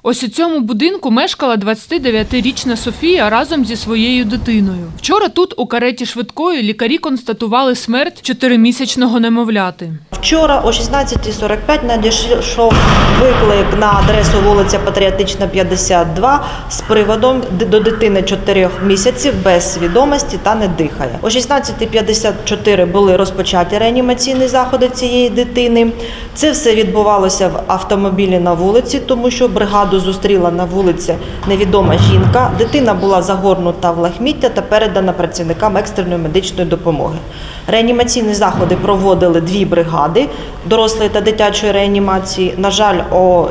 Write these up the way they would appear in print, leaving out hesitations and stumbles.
Ось у цьому будинку мешкала 29-річна Софія разом зі своєю дитиною. Вчора тут, у кареті швидкої, лікарі констатували смерть 4-місячного немовляти. Вчора о 16:45 надійшов виклик на адресу вулиця Патріотична, 52 з приводом до дитини 4 місяців без свідомості та не дихає. О 16:54 були розпочаті реанімаційні заходи цієї дитини. Це все відбувалося в автомобілі на вулиці, тому що бригаду зустріла на вулиці невідома жінка. Дитина була загорнута в лахміття та передана працівникам екстреної медичної допомоги. Реанімаційні заходи проводили 2 бригади дорослої та дитячої реанімації. На жаль, о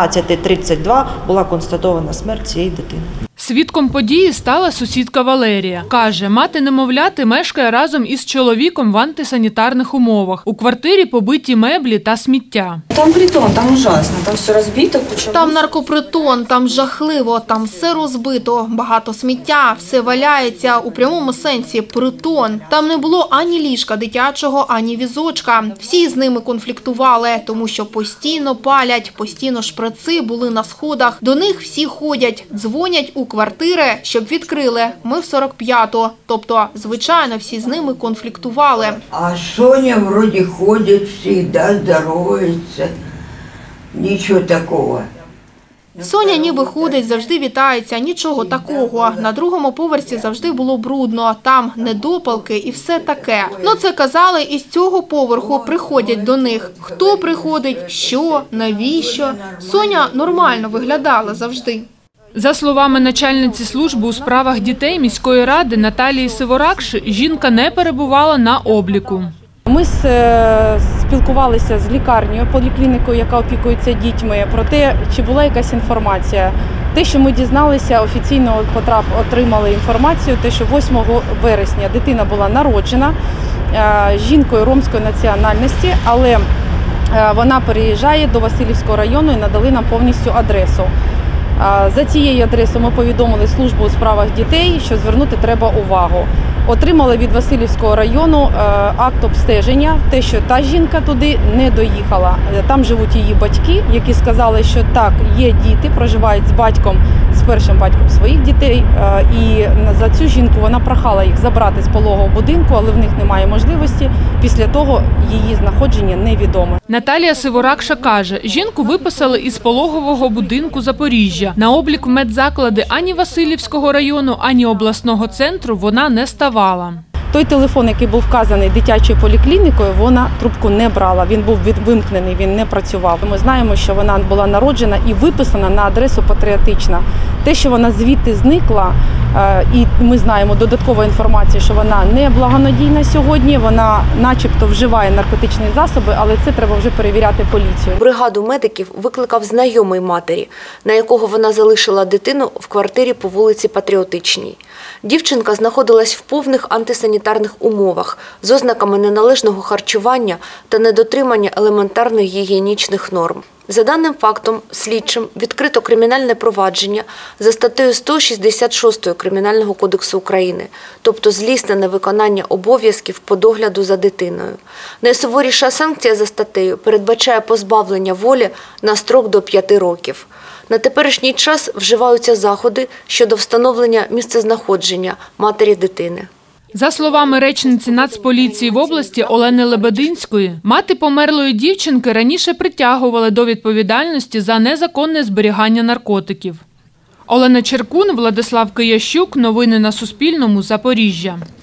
17:32 була констатована смерть цієї дитини. Свідком події стала сусідка Валерія. Каже, мати немовляти мешкає разом із чоловіком в антисанітарних умовах. У квартирі побиті меблі та сміття. Там притон, там ужасно, там все розбито. Там наркопритон, там жахливо, там все розбито, багато сміття, все валяється, у прямому сенсі притон. Там не було ані ліжка дитячого, ані візочка. Всі з ними конфліктували, тому що постійно палять, постійно шприци були на сходах. До них всі ходять, дзвонять у квартири, щоб відкрили. Ми в 45-ту. Тобто, звичайно, всі з ними конфліктували. А Соня вроде ходит всегда, здоровается. Ничего такого. Соня ніби ходить, завжди вітається, нічого такого. На другому поверсі завжди було брудно, там недопалки і все таке. Ну це казали, із цього поверху приходять до них. Хто приходить, що, навіщо. Соня нормально виглядала завжди. За словами начальниці служби у справах дітей міської ради Наталії Сиворакш, жінка не перебувала на обліку. Ми спілкувалися з лікарнею, поліклінікою, яка опікується дітьми, про те, чи була якась інформація. Те, що ми дізналися, офіційно отримали інформацію, те, що 8 вересня дитина була народжена жінкою ромської національності, але вона переїжджає до Василівського району і надали нам повністю адресу. За цією адресою ми повідомили службу у справах дітей, що звернути треба увагу. Отримали від Василівського району акт обстеження, те, що та жінка туди не доїхала. Там живуть її батьки, які сказали, що так, є діти, проживають з батьком, з першим батьком своїх дітей. І за цю жінку вона прохала їх забрати з пологового будинку, але в них немає можливості. Після того її знаходження невідоме. Наталія Сиворакша каже, жінку виписали із пологового будинку Запоріжжя. На облік в медзаклади ані Василівського району, ані обласного центру вона не ставала. Той телефон, який був вказаний дитячою поліклінікою, вона трубку не брала. Він був вимкнений, він не працював. Ми знаємо, що вона була народжена і виписана на адресу Патріотична. Те, що вона звідти зникла, і ми знаємо додаткову інформацію, що вона не благонадійна сьогодні, вона начебто вживає наркотичні засоби, але це треба вже перевіряти поліцію. Бригаду медиків викликав знайомий матері, на якого вона залишила дитину в квартирі по вулиці Патріотичній. Дівчинка знаходилась в повних антисанітарних умовах з ознаками неналежного харчування та недотримання елементарних гігієнічних норм. За даним фактом, слідчим відкрито кримінальне провадження за статтею 166 Кримінального кодексу України, тобто злісне невиконання обов'язків по догляду за дитиною. Найсуворіша санкція за статтею передбачає позбавлення волі на строк до 5 років. На теперішній час вживаються заходи щодо встановлення місцезнаходження матері дитини. За словами речниці Нацполіції в області Олени Лебединської, мати померлої дівчинки раніше притягували до відповідальності за незаконне зберігання наркотиків. Олена Черкун, Владислав Киящук. Новини на Суспільному. Запоріжжя.